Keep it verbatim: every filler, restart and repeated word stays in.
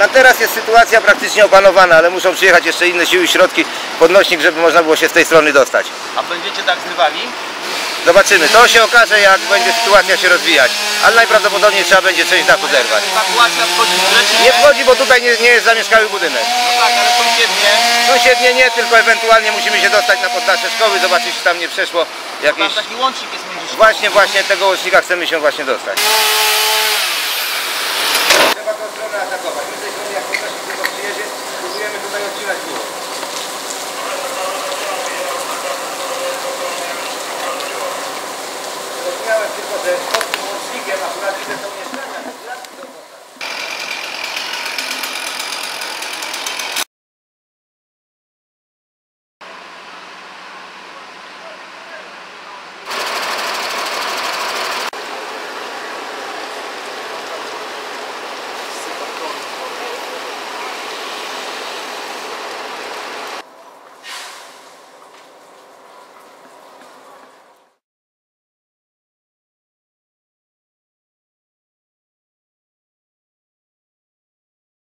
Na teraz jest sytuacja praktycznie opanowana, ale muszą przyjechać jeszcze inne siły i środki, podnośnik, żeby można było się z tej strony dostać. A będziecie tak zrywali? Zobaczymy, to się okaże, jak będzie sytuacja się rozwijać, ale najprawdopodobniej trzeba będzie część dachu zerwać. Ewakuacja wchodzi w grę, czy Nie wchodzi, bo tutaj nie, nie jest zamieszkały budynek. No tak, ale sąsiednie. Sąsiednie nie, tylko ewentualnie musimy się dostać na poddasze szkoły, zobaczyć, czy tam nie przeszło jakieś... Tam taki łącznik jest między szkołą. Właśnie, właśnie tego łącznika chcemy się właśnie dostać.